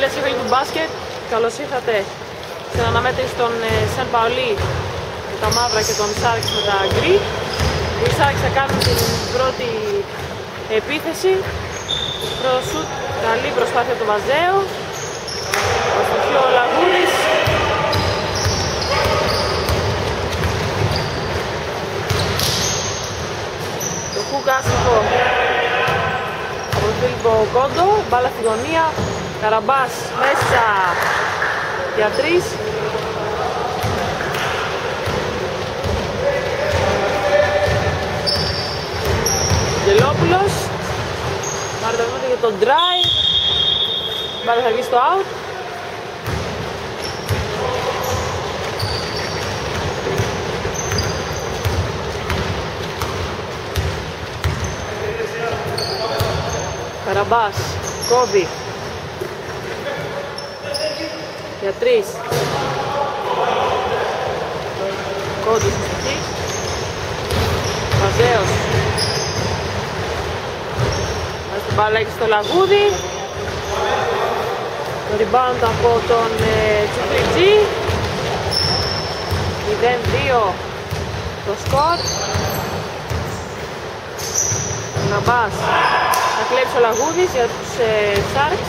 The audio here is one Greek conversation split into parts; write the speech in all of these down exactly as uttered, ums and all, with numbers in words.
Φίλες και φίλοι του μπάσκετ, καλώς ήρθατε στην αναμέτρηση των Σαν Παολί με τα μαύρα και των Sharks με τα γκρι. Οι Sharks θα κάνουν την πρώτη επίθεση. Προσούτ, καλή προσπάθεια του Βαζέου. Αστοχεί ο Λαγούρης. Το χουκ άστοχο από τον Φίλιππο Κόντο. Μπάλα στη γωνία. Καραμπάς μέσα για τρεις. Γελόπουλος. Πάρε το βήμα για τον drive. Μπάλα θα βγει στο out. Καραμπάς, κόβει για τρεις. Κόντος εκεί. Βαζέος. Βάζει την μπάλα στο Λαγούδι. Το rebound από τον ε, Τσουφριτζή. μηδέν δύο το σκορ. Ναμπάς. Θα κλέψει ο Λαγούδης για τους ε, Sharks.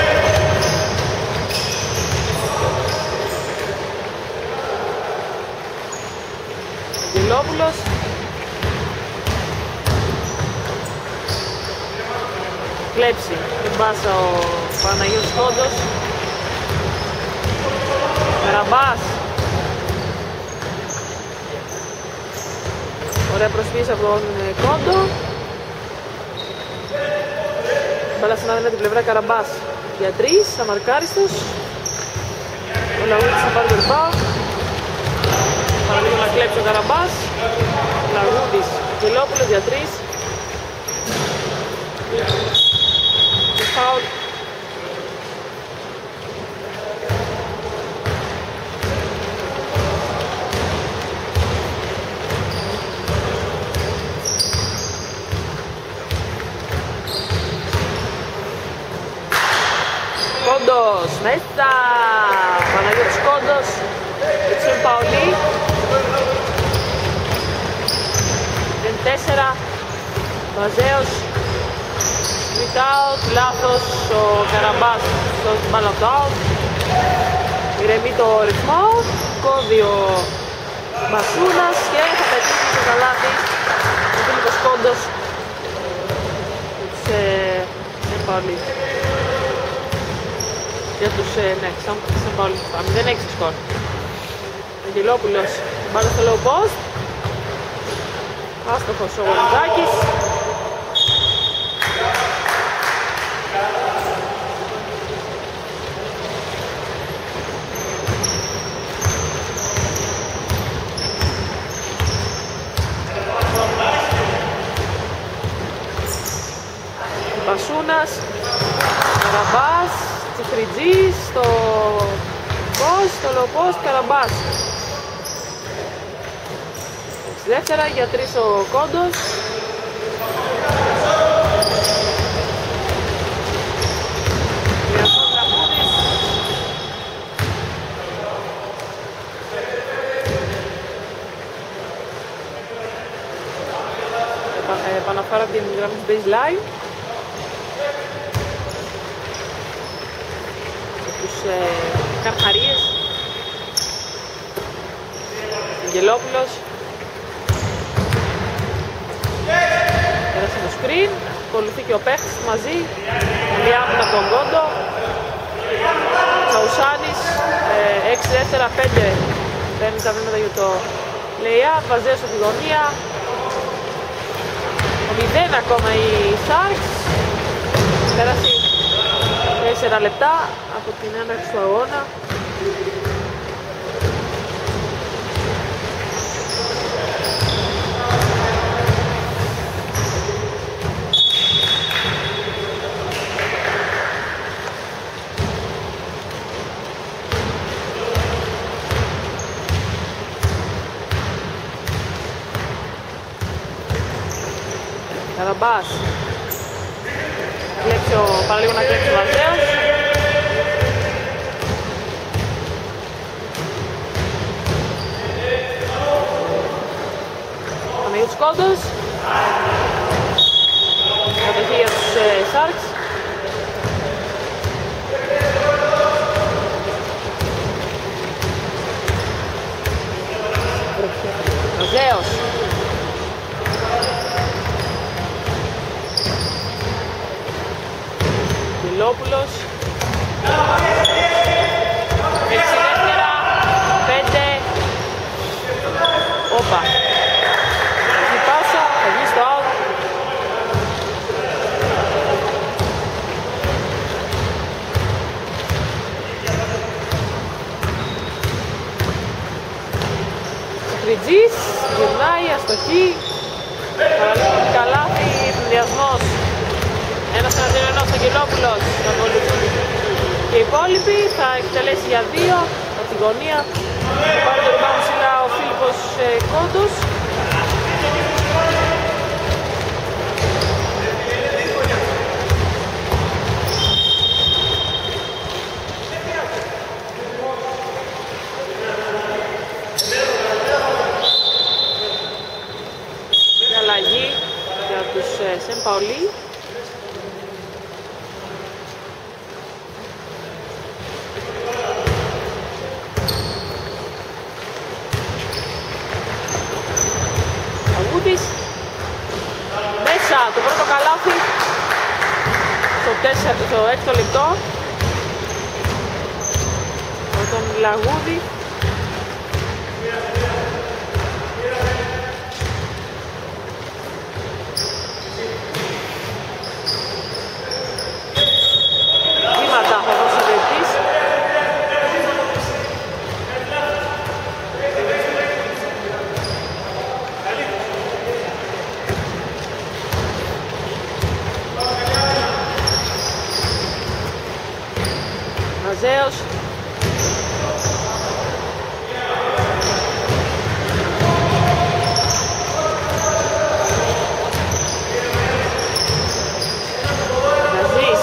Γελόπουλος. Κλέψει την πάσα ο Παναγιώτης Κόντος. Καραμπάς. Ωραία προσφύγηση από τον Κόντο. Μπάλα συνάδει την πλευρά Καραμπάς για τρεις, αμαρκάριστος. Ο Λαγούδης θα πάρει το rebound. Παραλίγο να κλέψει ο Καραμπάς. Λαγούδης, Γελόπουλος για τρεις. Και φάουλ. Κόντος, μέσα! Παναγιώτης Κόντος, Σαν Παολί. μηδέν τέσσερα, Βαζέος, without, λάθος, ο Καραμπάς στο μπάλα από το out. Ηρεμεί το ρυθμό, κόβει ο Μασούνας και θα πετύχει το καλάθι ο Φίλιππος Κόντος για τους Σαν Παολί. Για τους, ναι, Σαν Παολί, μηδέν έξι σκορ. Αγγελόπουλος, μπάλα στο low post. Άστοχος ο Γονιδάκης. Πασούνας, Καραμπάς, Τσιφριτζής, στο post, στο low post, Καραμπάς. Δεύτερα για τρεις ο Κόντος. Μοιρασός Λαγούδης. Επαναφορά από την γραμμή της baseline. Τους ε, Καρχαρίες. Γελόπουλος. Πέρασε το screen, ακολουθεί και ο παίχτης μαζί, διάμενα από τον Κόντο. Τσαουσάνης, έξι δεύτερα, πέντε παίρνει τα βήματα για το lay-up, Βαζέος στη γωνία. μηδέν ακόμα οι Sharks, πέρασε τέσσερα λεπτά από την έναρξη του αγώνα. Καραμπάς. Κλέψει ο, παραλίγο να κλέψει ο Βαζέος. Κόντος. Κατοχή για τους ε, Sharks. Μαζέος. Γελόπουλος. έξι δεύτερα. πέντε. Όπα. Η πάσα θα βγει στο out. Τριτζής, γυρνάει, αστοχή. Παραλίγο καλάθι, συνδυασμός. Ένας εναντίον ενός, Αγγελόπουλος. Και οι υπόλοιποι θα εκτελέσει για δύο από τη γωνία. Θα πάρει το rebound ψηλά ο Φίλιππος ε, Κόντος. Αλλαγή για τους Σεν Παολί. Αγούτης μέσα, το πρώτο καλάθι στο, τέσσερα, στο έκτο λεπτό με τον Λαγούδη. Βήματα θα δώσει ο διαιτητής. Μαζέος. Μαζής.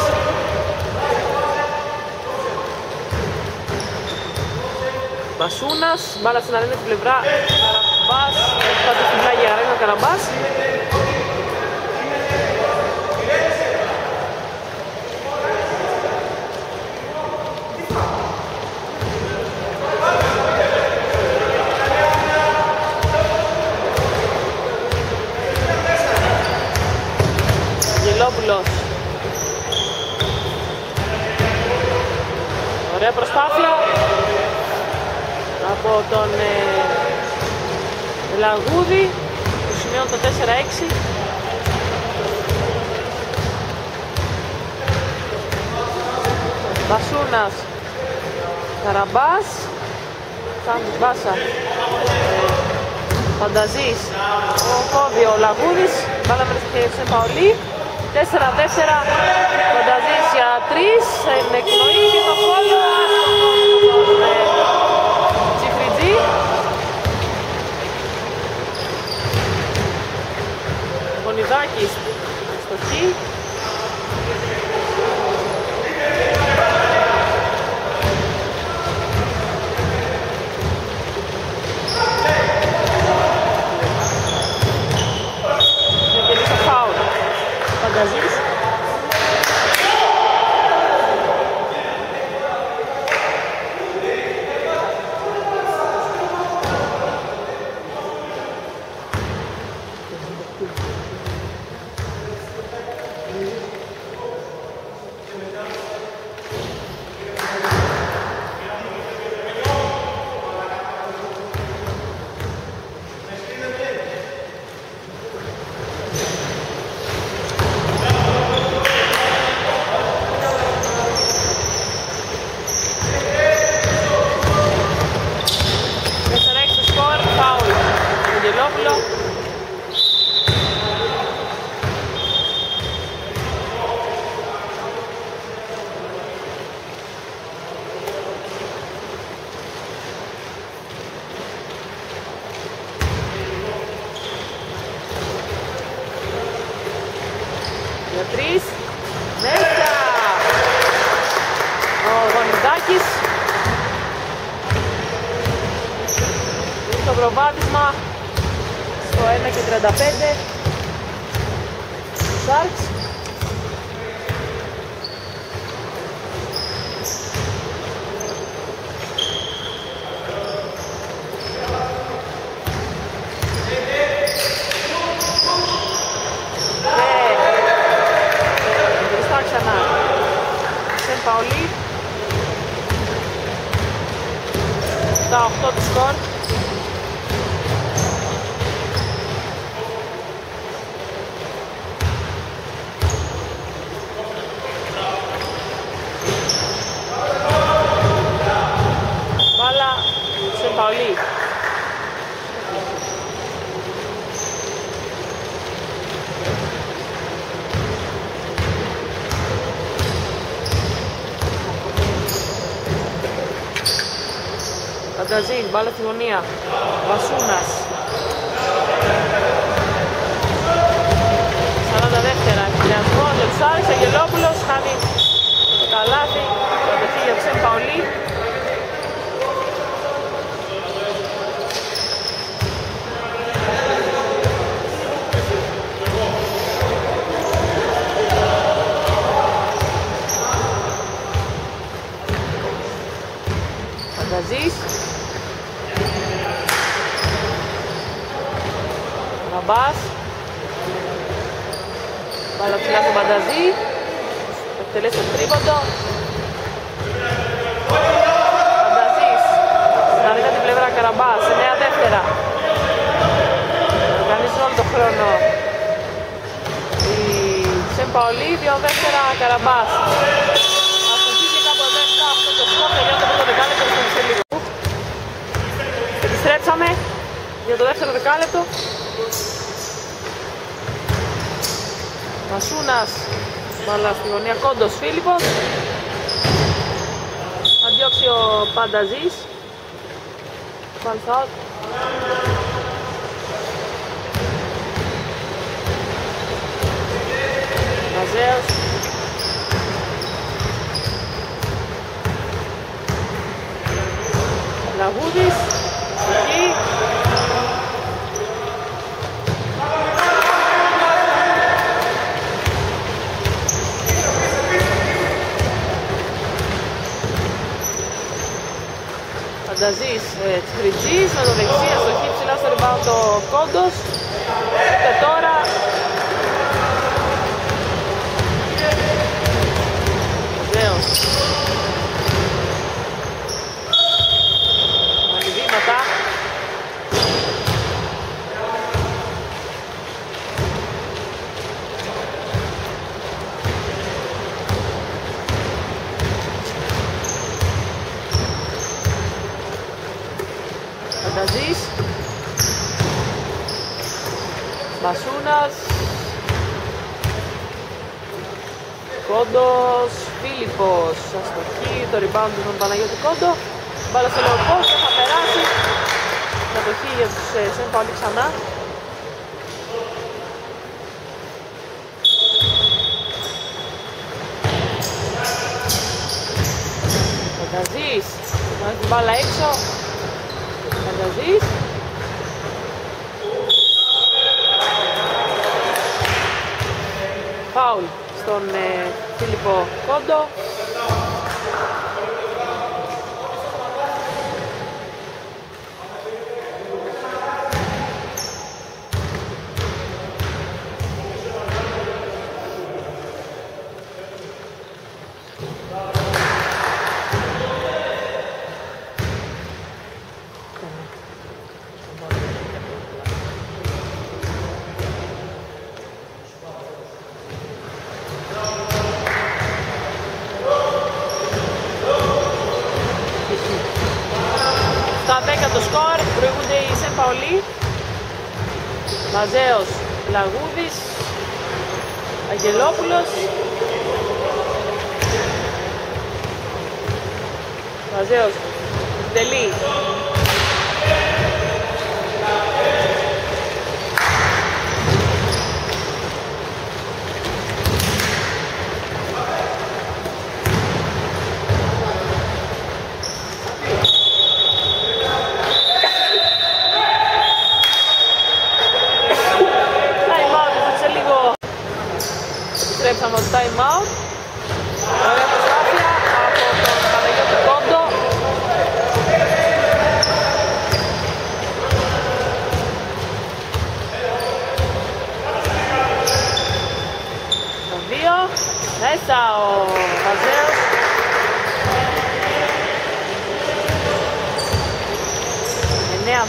Μπασούνας, μπάλα στην αρένα την πλευρά. Καραμπάς, κάτω στην πλάγια αρένα ο Καραμπάς. Γελόπουλος. Ωραία προσπάθεια από τον ε, Λαγούδη που σημειώνει το τέσσερα έξι. Μπασούνας. Καραμπάς. Σαν την μπάσα. Ε, Φανταζής. Ο κόβει ο Λαγούδης. Μπάλα με το Σεν Παολί. τέσσερα τέσσερα. Φανταζής για τρεις. Είναι εκπνοή και το φόλο. Τσιφριτζή. Γονιδάκης στο χ. Φανταζής. Για τρεις. Μέσα. Ο Γονιδάκης. Το προβάδισμα στο στο ένα και τριάντα πέντε. Sharks. Παολί. Τα οκτώ του σκορ. Μπάλα σε Παολί. Φανταζής, μπάλα στη γωνία. Βασούνας. σαράντα δεύτερα, εκπληκτικό για τους Άρης. Αγγελόπουλος χάνει το καλάθι. Κατοχή για τους Σεν Παολί. Φανταζής. Ραμπάς. Μπάλα ψηλά στον Φανταζή. Εκτελέσει το τρίποντο. Φανταζής. Στην αδύνατη πλευρά Καραμπάς. εννέα δεύτερα. Οργανίζουν όλο το χρόνο η Σεν Παολί. δύο δεύτερα Καραμπάς. Αστοχή και κάπου δέκα αυτό το σκορ. Τελειώνει το πρώτο δεκάλεπτο στο λίγο. Επιστρέψαμε για το δεύτερο δεκάλεπτο. Μασούνας, μπάλα στη γωνία, Κόντος, Φίλιππος. Θα διώξει ο Πανταζής. Πανθάουτ. Μαζέος. Λαγούδης. Εκεί. Φανταζής, Τσχριτζής με το δεξί, αστοχή ψηλά στο rebound το Κόντος. Και τώρα Ζέος. Μαλιβήματα. Φανταζής. Μασούνας. Κόντος. Φίλιππος. Αστοχή. Το rebound του Παναγιώτη Κόντο. Μπάλα στο Λεοπόστο. Θα περάσει. Κατοχή για τους Σεν Παολί ξανά. Φανταζής. Βάζει την μπάλα έξω. Φανταζής. Φάουλ στον ε, Φίλιππο Κόντο. Το σκορ, προηγούνται οι Σεν Παολί. Μαζέος, Λαγούδης, Αγγελόπουλος. Μαζέος, τελεί.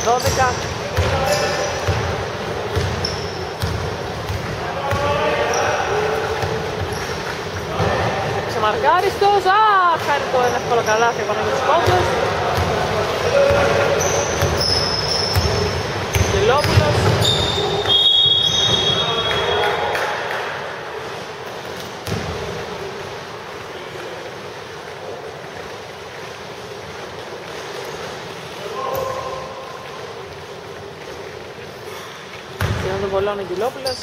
δώδεκα. Ξεμαρκάριστος, α, χάρη το ένα εύκολο καλάθι από τους πόντους. Γελόπουλος. Τον βολώνει ο Γελόπουλος.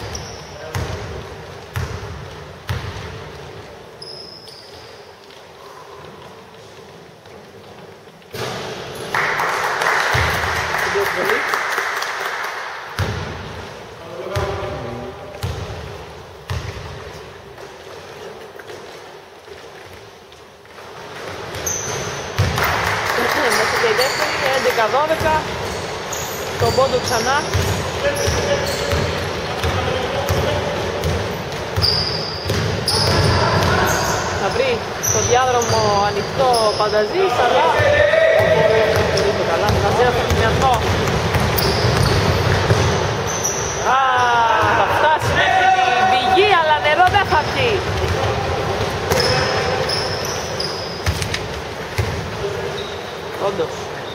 Μέσα και η δεύτερη, έντεκα δώδεκα. Τον πόντο ξανά. Θα βρει στο διάδρομο ανοιχτό Πανταζής, αλλά δεν το καλά, θα ζέρω στο κοινιασμό. Α, θα φτάσει μέχρι την πηγή, αλλά νερό δεν θα βγει. Όντως.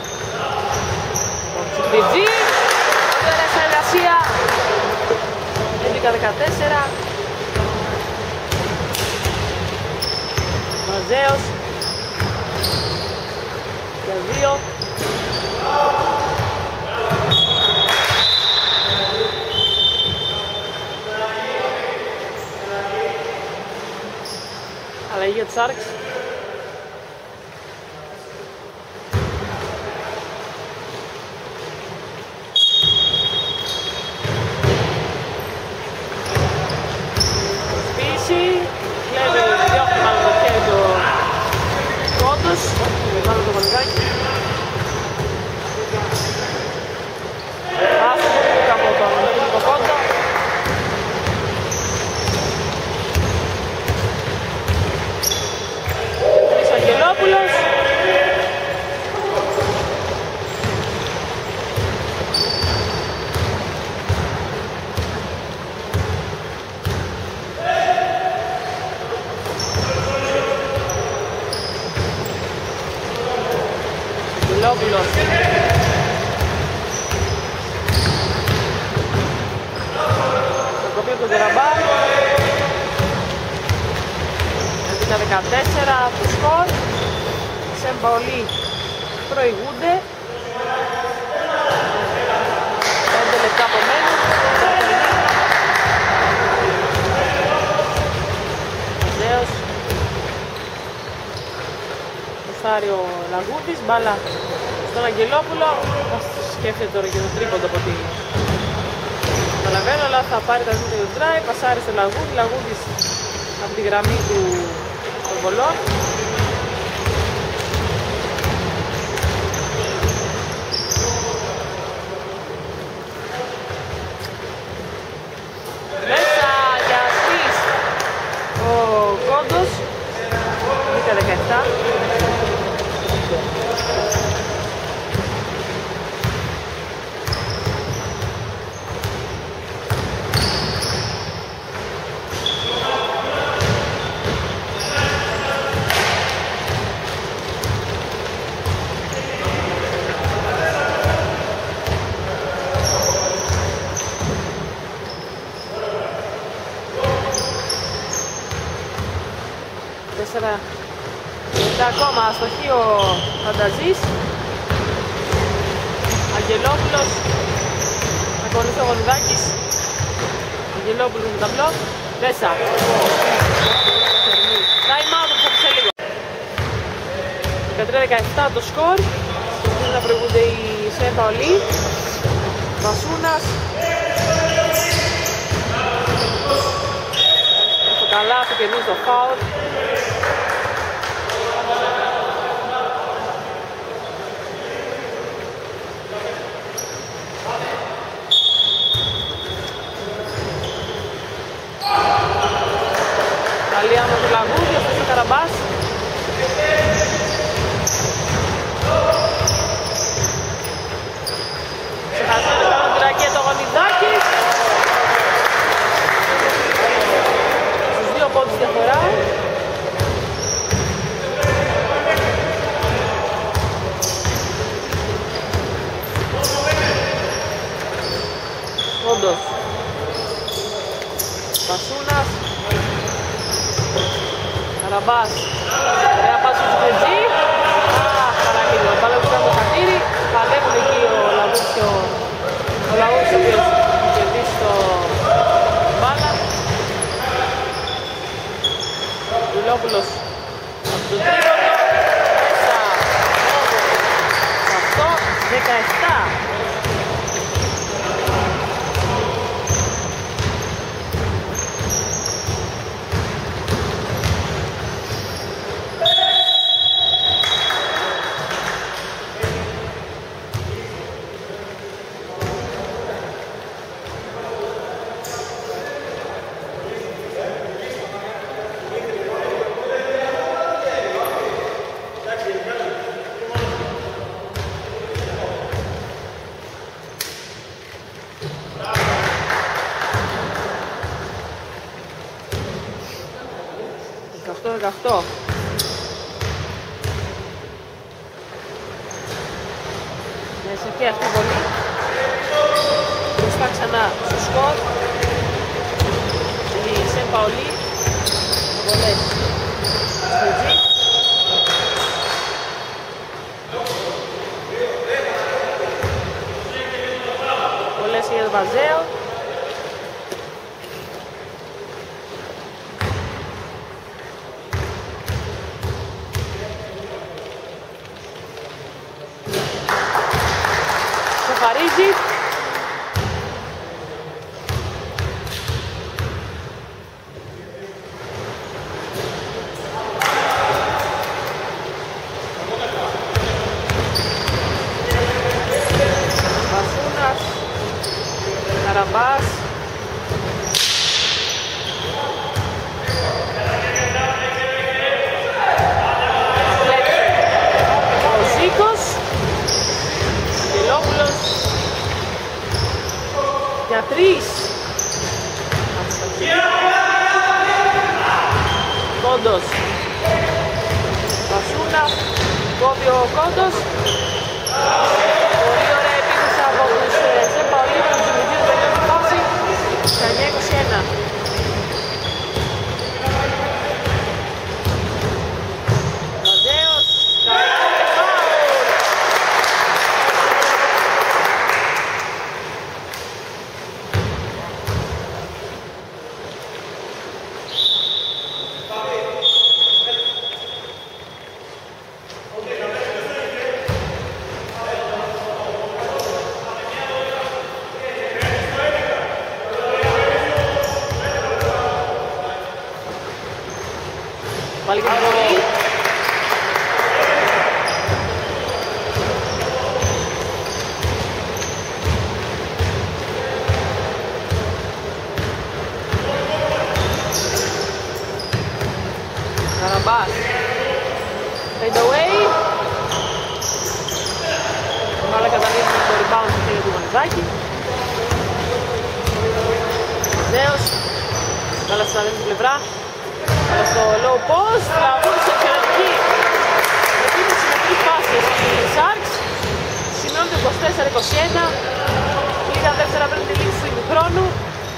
Ο Τσιμπιτζή, τώρα σε εργασία. έντεκα δεκατέσσερα. Μαζέος για δύο. Αλλαγή για τους Sharks. Βάλω το βολικάκι. Άστο το πούκα από τον Φίλιππο Κόντο. Τρεις Αγγελόπουλος. Αγγελόπουλος. Το κοπεί από τον Καραμπά. έντεκα δεκατέσσερα το σκορ. Σεν Παολί προηγούνται. πέντε λεπτά απομένουν. Μαζέος. Φάρει ο Λαγούδης, μπάλα στον Αγγελόπουλο. Σκέφτεται τώρα και το τρίποντο από τη καταλαβαίνω, αλλά θα πάρει τα ζούτα του drive, πασάρει στο Λαγούδη, Λαγούδης από τη γραμμή του των βολών. Μέσα για τρεις ο Κόντος, δέκα δεκαεπτά. Τέσσερα λεπτά ακόμα αστοχή ο Φανταζής. Αγγελόπουλος, ακολουθεί ο Γονιδάκης. Αγγελόπουλος με ταμπλό. Μέσα. Time out, θα πει σε λίγο. δεκατρία δεκαεπτά το σκορ. Συνεχίζουν να προηγούνται οι Σεν Παολί. Βασούνας. Το καλάθι κερδίζει το φάουλ. Καλή άμμο του Λαγούδη, αυτός ο Καραμπάς. Από το τρίποντο, μέσα, αυτό, δεκαεπτά. δεκαοκτώ δεκαοκτώ. Μέσα και αυτή πολύ. Μπροστά ξανά στο σκορ. Η Σεν Παολί. Βολές στο G. Βολές για τον Βαζέο. Σοφαρίζει. Βασούνας. Καραμπάς. Ο Ζήκος. Αγγελόπουλος. Για τρεις. Κόντος. Βασούνα. Κόβει ο Κόντος. Πολύ ωραία επίθεση από τους Σεν Παολί. Θα τους δημιουργεί το τελειώσει φάση. δεκαεννιά είκοσι ένα. Βαζέος. Πάλι και την βολή. Καραμπάς. Fade away. Βάλε καταλήγει το rebound στο χέρι του Μανιζάκη. Ζέος. Βάλε στην άλλη πλευρά. Αλλά στο low post, τραβούσε εξαιρετική επίθεση με τρεις πάσες στη Sharks. Σημειώνεται είκοσι τέσσερα είκοσι ένα. Λίγα δεύτερα πριν τη λήξη του ημιχρόνου.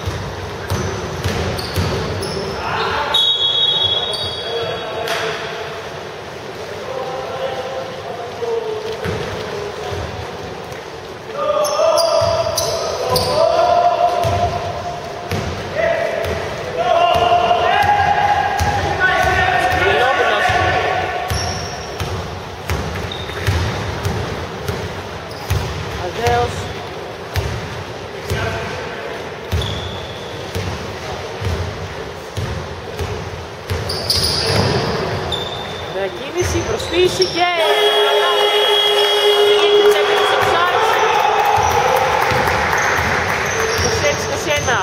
Κίνηση, προσποίηση και είκοσι έξι είκοσι ένα.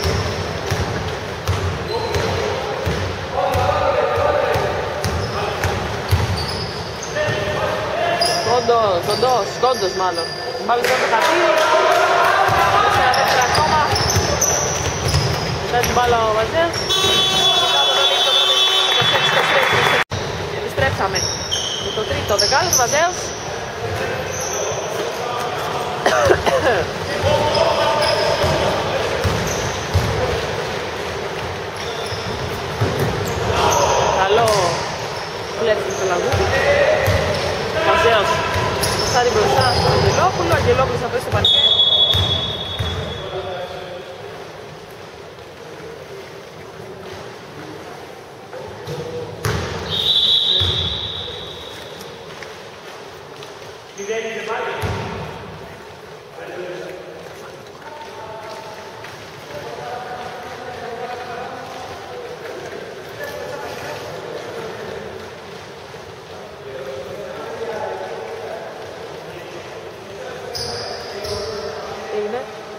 Κόντος, κόντος, κόντος μάλλον. Πάλι στο χαρτί. Σε ένα δεύτερα ακόμα. Μετά την μπάλα ο Βαζέος. Επιστρέψαμε με το τρίτο δεκάλεπτο. Βαζέος. Καλό κλέψιμο του Λαγού. Βαζέος θα την μπροστά στον Αγγελόπουλο. Αγγελόπουλος θα πέσει στο παρκέ.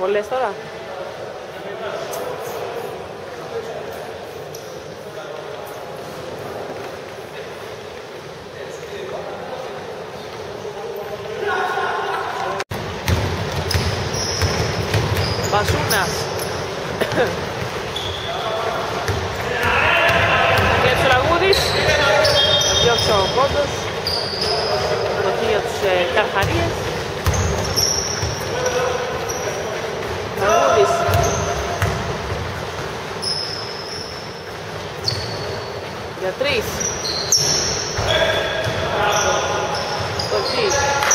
πολλές τώρα. Μπασούνας. Και Τσουραγούδης. Θα διώξει ο πόντος. Προχή για τους ε, Καρχαρίες. Τσουραγούδης. Για τρεις. Προχή.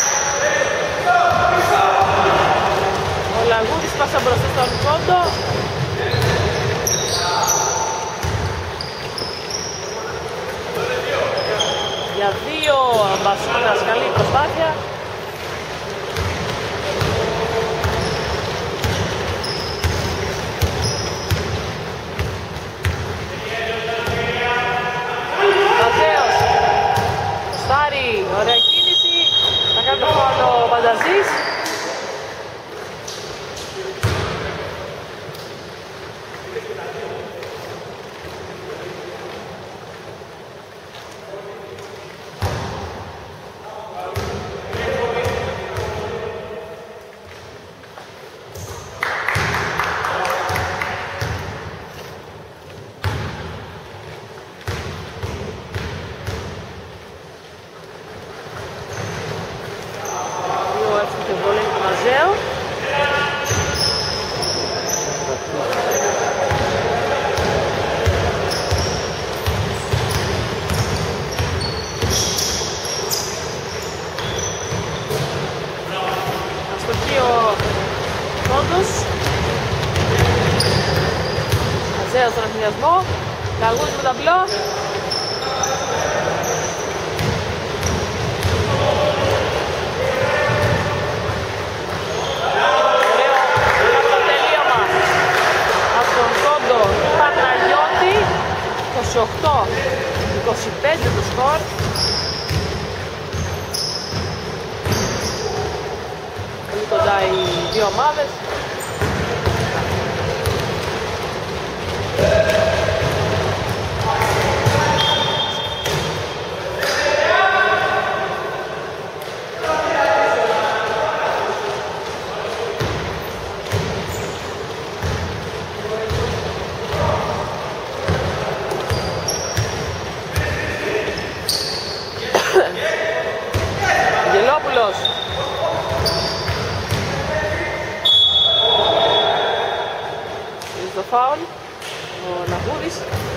Ο Λαγούδης πάσα μπροστά στον πόντο. Για δύο Μπασούνας, καλή προσπάθεια. Ματέος. Στάρι, ωραία κίνηση. Θα κάνει το φάουλ ο Μπανταζής. Μαζέος στον αθηνιασμό. Λαγούδης με ταμπλό. Ωραίο τελείωμα από τον Κόντο Παναγιώτη. είκοσι οκτώ είκοσι πέντε το σκορ. Πολύ κοντά οι δύο ομάδες. Αγγελόπουλος. Είναι το φάουλ ο Λαγούδης.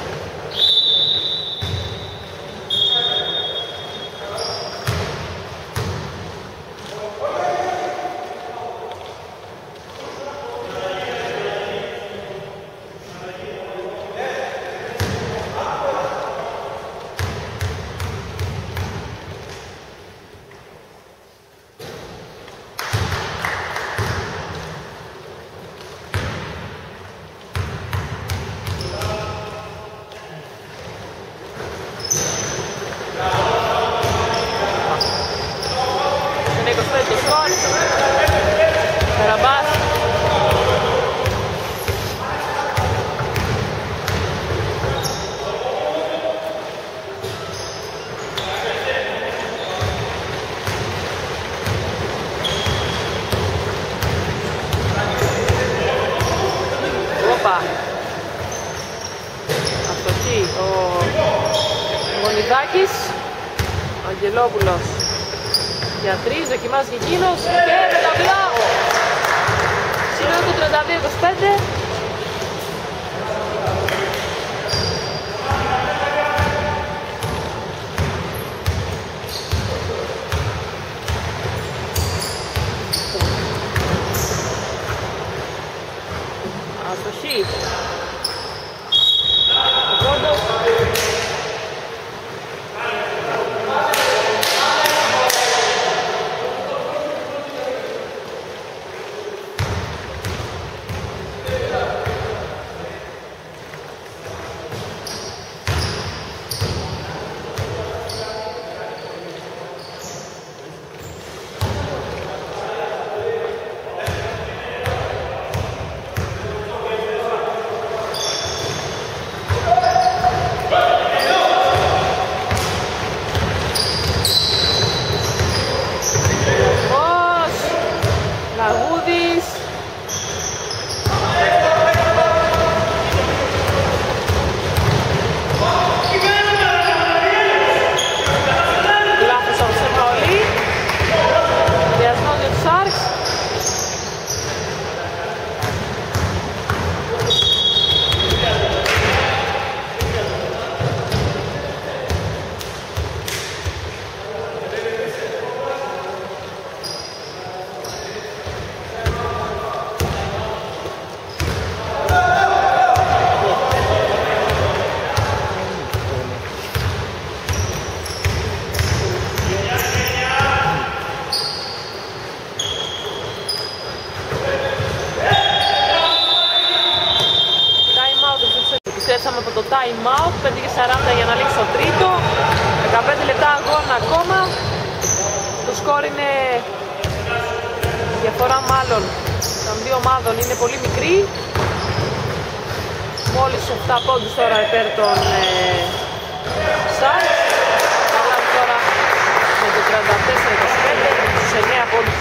Καραμπάς. Όπα. Αυτοχή ο Γονιδάκης. Ο Αγγελόπουλος. Για τρεις, δοκιμάζει και εκείνος και με ταμπλά. Σήμερα το τριάντα δύο είκοσι πέντε. Αστοχή. Ο Κόντος. αγώνα ακόμα. Το σκορ είναι, η διαφορά μάλλον των δύο ομάδων είναι πολύ μικρή. Μόλις επτά πόντους τώρα υπέρ των ε, Σάρξ. Αλλά τώρα με το τριάντα τέσσερα είκοσι πέντε στους εννέα πόντους.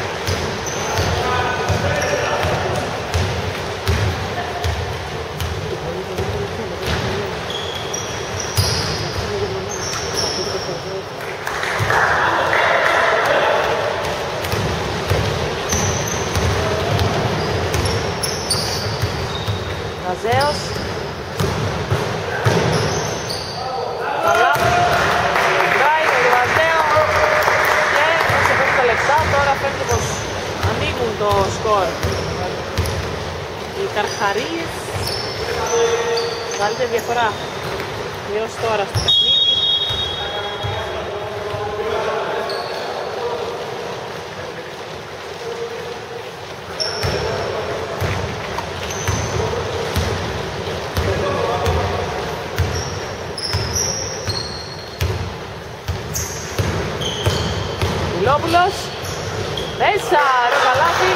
Βαζέος. Καλά. Βράει με το Βαζέο. Και σε πέντε λεπτά τώρα φαίνεται πως ανοίγουν το σκορ. Οι Καρχαρίες. Καλύτερη διαφορά. Έως τώρα στο παιχνίδι. Λόπουλος, μέσα, ρε καλάθι.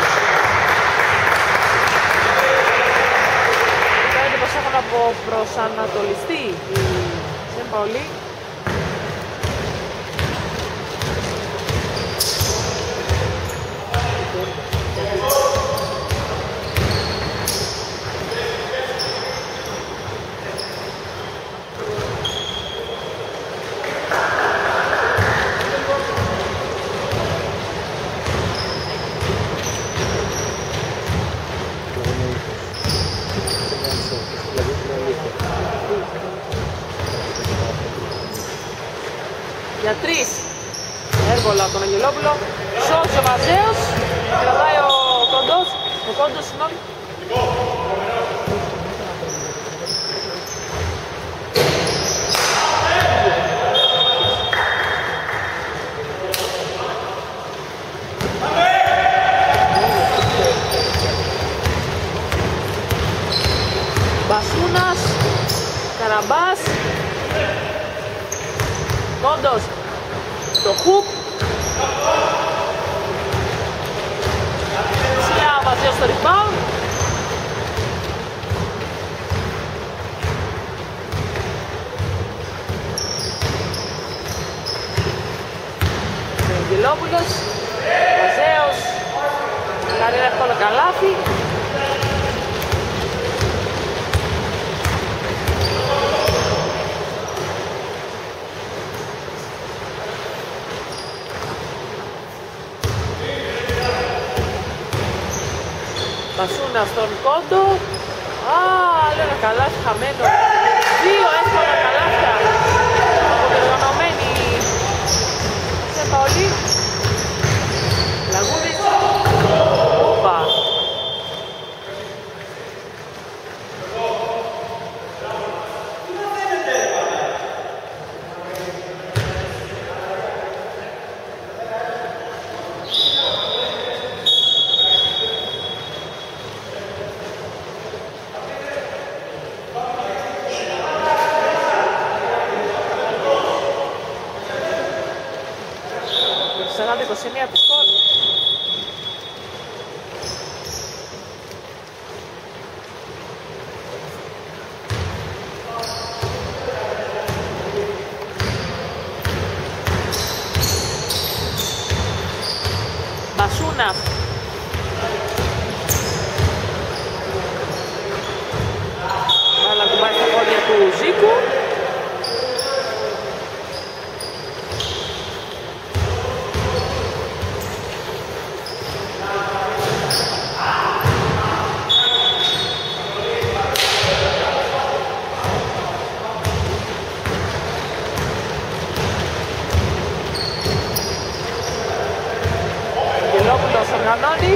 Φαίνεται πως έχουν από προσανατολιστεί η Σεν Παολί. Για τρεις εύκολα από τον Αγγελόπουλο. Σώζει ο Βαζέος. Κρατάει ο Κόντος. Ο Κόντος, συγγνώμη. Μπασούνας. Καραμπάς. Κόντος, το χουπ. Σιλά ο Βαζέος στο rebound. Αγγελόπουλος, Βαζέος, κάνει ένα εύκολο καλάθι. Μπασούνα στον Κόντο. Α, άλλο ένα καλάθι χαμένο. Δύο εύκολα καλάθια αποδεργανωμένη Σεν Παολί. Λαγούνης. Όπα. είκοσι εννέα το σκορ. Μπασούνας. Βάλα κουμπάει στα πόδια του Ζήκου. Οργανώνει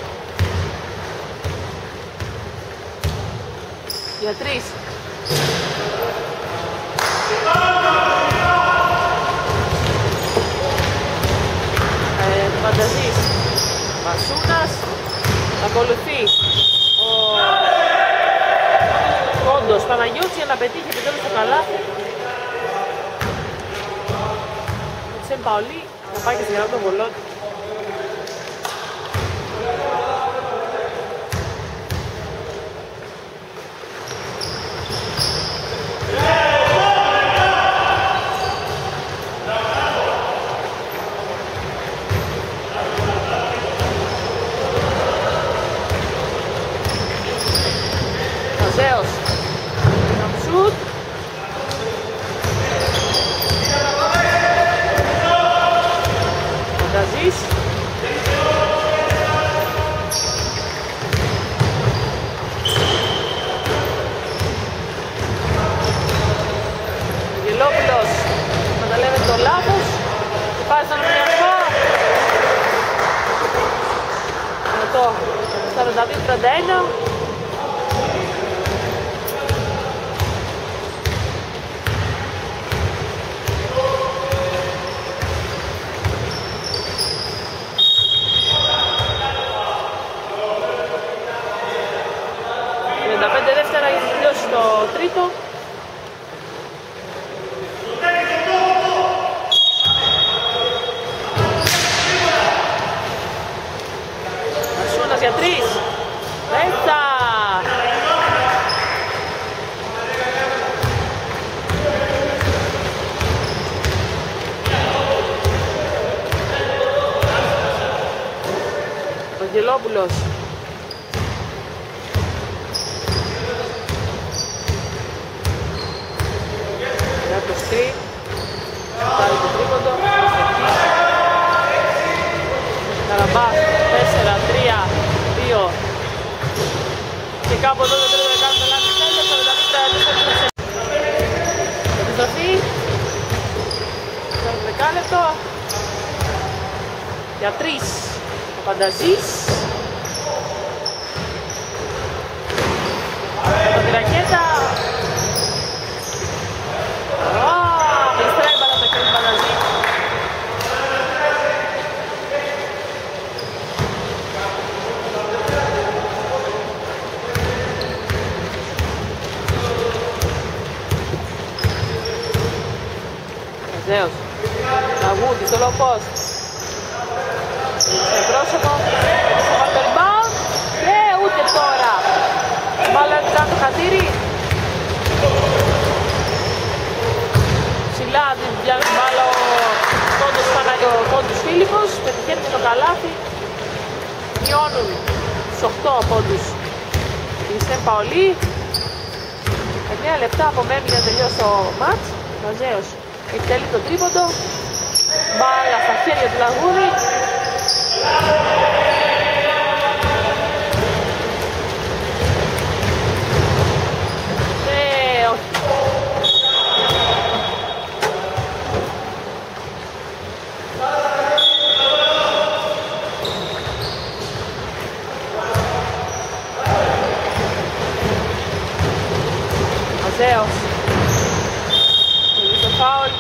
για τρεις. ε, Φανταζής. Μασούνας. Ακολουθεί ο Κόντος Παναγιώτης για να πετύχει επιτέλους το καλάθι. Σεν Παολί να πάει και στη γραμμή των βολών. Μαζέος. Σουτ. Φανταζής. Αγγελόπουλος καταλαβαίνει το λάθος και πάει στον Ολυμπιακό. Με το σαράντα δύο τριάντα ένα. τριάντα πέντε δεύτερα για να τελειώσει το τρίτο. Ασούνας για τρεις. Μέσα. Ο Αγγελόπουλος. Πάρει το τρίποντο. Καραμπάς τέσσερα τρία δύο. Και κάπου εδώ δεν πρέπει να κάνουμε λάθος τέλος. σαράντα δύο. Επιστροφή. Στο δεκάλεπτο. Για τρεις. Ο Φανταζής. Από τη ρακέτα. Μαζέος. Αγούδη στο low post. Σε πρόσωπο. Σε πάρει το rebound. Και ούτε τώρα. Μπάλα κάτω χατήρι. Ψηλά την πιάνει μπάλα ο Κόντος Παναγιώτης Φίλιππος. Πετυχαίνει το καλάθι. Μειώνουν στους οκτώ πόντους η Σεν Παολί. εννέα λεπτά απομένουν για να τελειώσει το μάτς. Μαζέος εκτελεί το τρίποντο. Μπάλα στα χέρια του Λαγούνη. Ε, όχι. Μαζέος. Το φάουλ.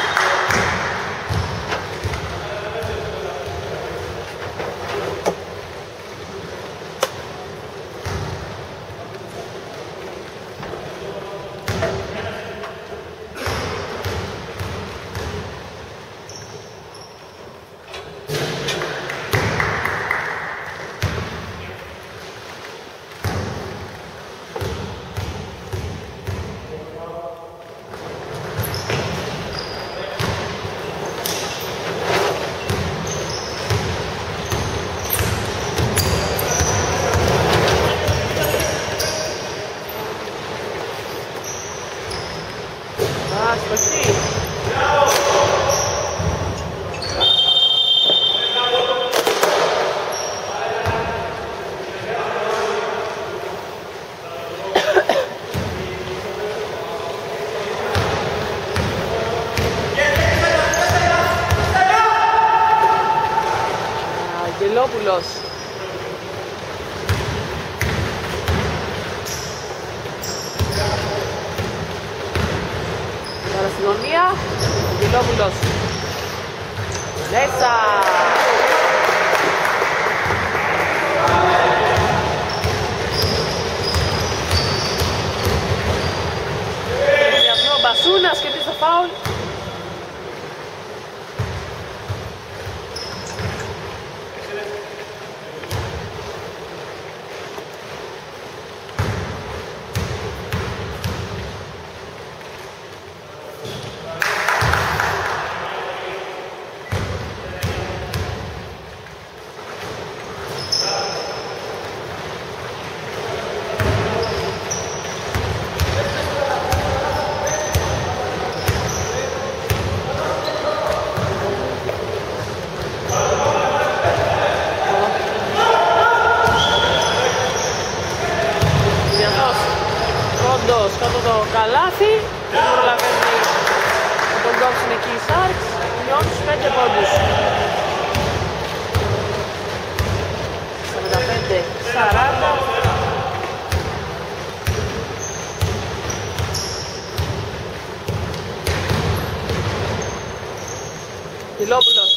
Άσπαση. Αγγελόπουλος. Τώρα στην γωνία, Αγγελόπουλος. Μέσα. Διαπνό ο Μπασούνας και πίσω φάουλ. Δηλόπουλος.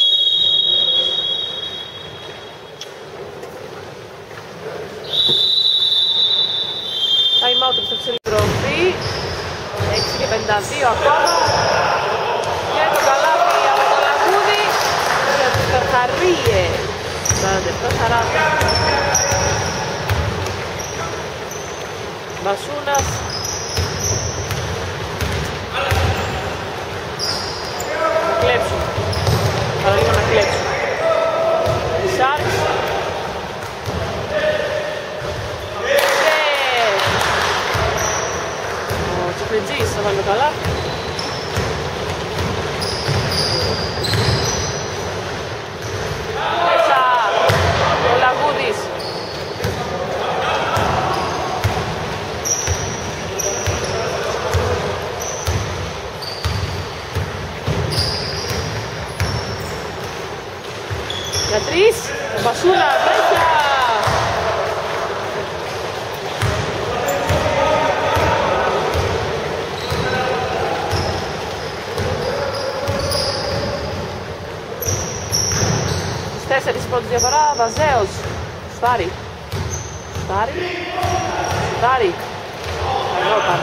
Time out στο ψηλή έξι και πενήντα δύο ακόμα. Και το καλάθι από το Λαγούδι για τους Καρχαρίες. σαράντα επτά σαράντα. Βασούνας. Να κλέψουν. Παραλίγο να κλέψουν. Οι Sharks. Ο Τσιφριτζής θα βάλει το καλά. Μέσα ο Λαγούδης. Για τρεις, ο Βασούλας μέσα. Στις τέσσερις πρώτη διαφορά, Βαζέος, Στάρι, Στάρι, Στάρι, καλό πάνω.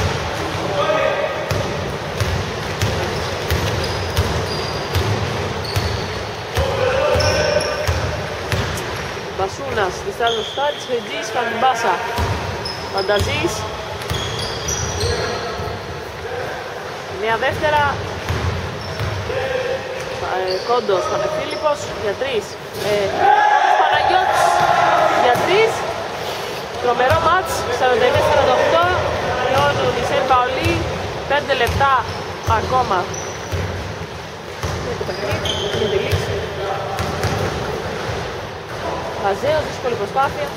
Βασούνας, διστάζει ο Στάρις, Φετζής, Φαντιμπάσα, Φανταζής. Μια δεύτερα, ε, Κόντος, Πανεφίλιππος, για τρεις. Ε, Παναγιώτης, για τρεις. Τρομερό μάτς, σαράντα εννέα σαράντα οκτώ. Λιώνουν οι Σεν Παολί, πέντε λεπτά ακόμα. Είναι το παιχνίδι, είναι τη λήξη. Βαζέος, δύσκολη προσπάθεια.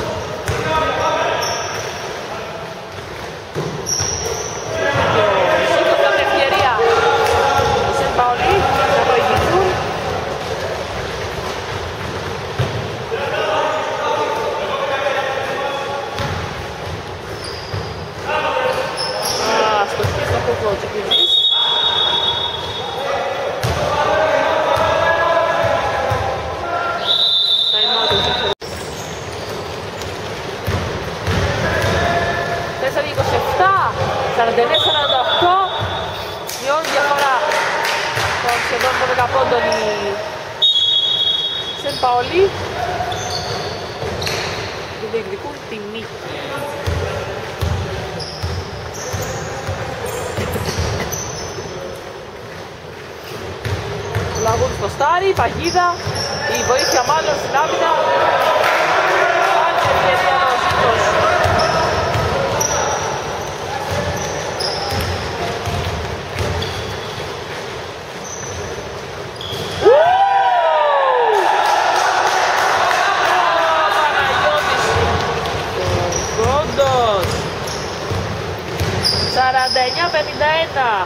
Και ο Σίκος κάνει ευκαιρία. Ο Σεν Παολί να προηγηθούν. Αστοχή στο κούκο ο Τσιπιζής. σαράντα εννέα σαράντα οκτώ, μειώνει διαφορά των σχεδόν δώδεκα πόντων οι Σεν Παολί και διεκδικούν τη νίκη. Ο Λαγούρης στο Στάρι, η παγίδα, η βοήθεια μάλλον στην άμυνα. Πάλι ευκαιρία ο Ζήτος. σαράντα εννέα πενήντα ένα.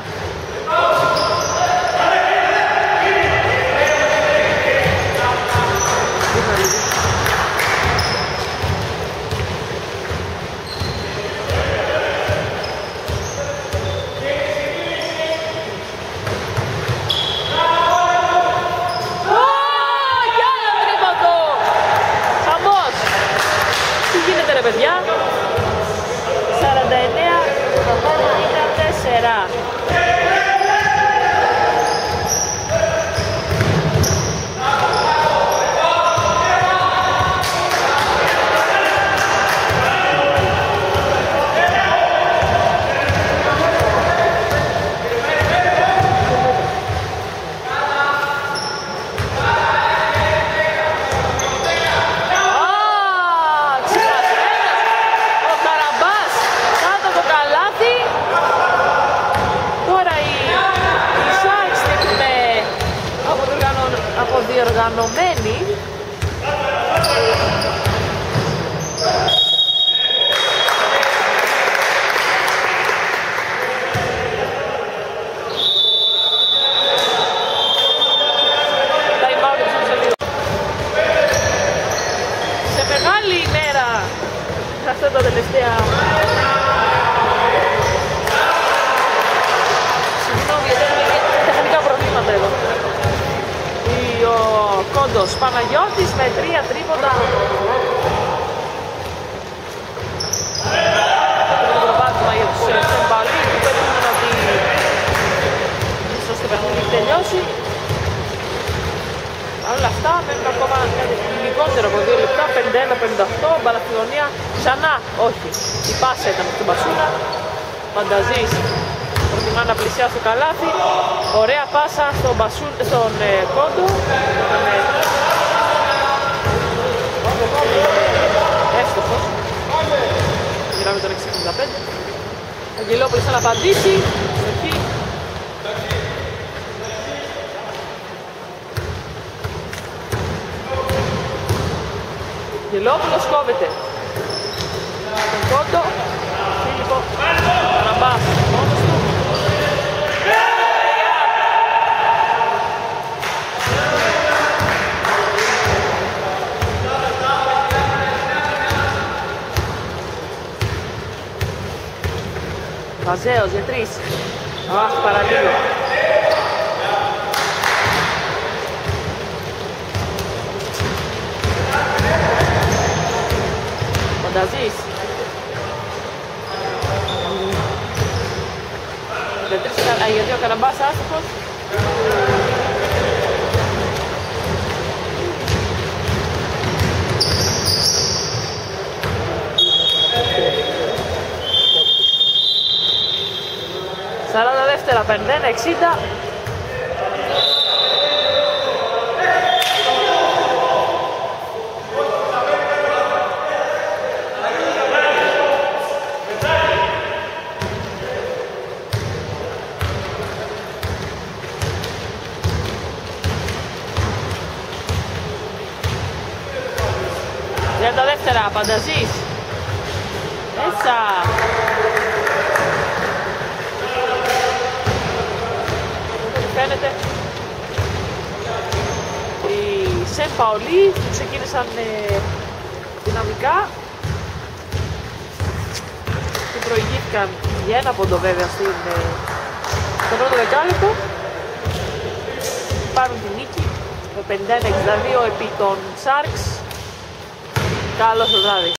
Τι γίνεται ρε παιδιά? σαράντα εννέα πενήντα τέσσερα. Διοργανωμένη. Σε μεγάλη ημέρα αυτά τα τελευταία. Συγγνώμη, γιατί έχουμε τεχνικά προβλήματα εδώ. Κόντος Παναγιώτης με τρία τρίποντα. Το προβάδισμα για τους Σεν Παολί που περιμένουν ότι ίσως το παιχνίδι έχει τελειώσει. Παρ' όλα αυτά μένουν ακόμα κάτι λιγότερο από δύο λεπτά, πενήντα ένα πενήντα οκτώ. Παναθηναϊκία ξανά, όχι, η πάσα ήταν στην Πασούνα. Φανταζής προτιμά να πλησιάσει το καλάθι. Ωραία πάσα στον, Μπασού, στον ε, Κόντο. Ε, εύστοχος. Γυράμε τον έξι εξήντα πέντε. Αγγελόπουλος θα απαντήσει. Εκεί. Αγγελόπουλος κόβεται. Τον Κόντο. Φίλιππο. Καραμπάς. Μόνος του. Βαζέος για τρεις. Αχ, παραλίγο. Φανταζής. Για τρεις, α, για δύο Καραμπάς άστοχος. σαράντα δεύτερα, πενήντα ένα εξήντα. τριάντα δεύτερα, Πανταζής. Μέσα. Φαίνεται οι Σεν Παολί ξεκίνησαν ε, δυναμικά και προηγήθηκαν για ένα πόντο βέβαια στην, ε, στο πρώτο δεκάλεπτο. Πάρουν την νίκη με πενήντα ένα εξήντα δύο επί των Sharks. Καλό σας βράδυ.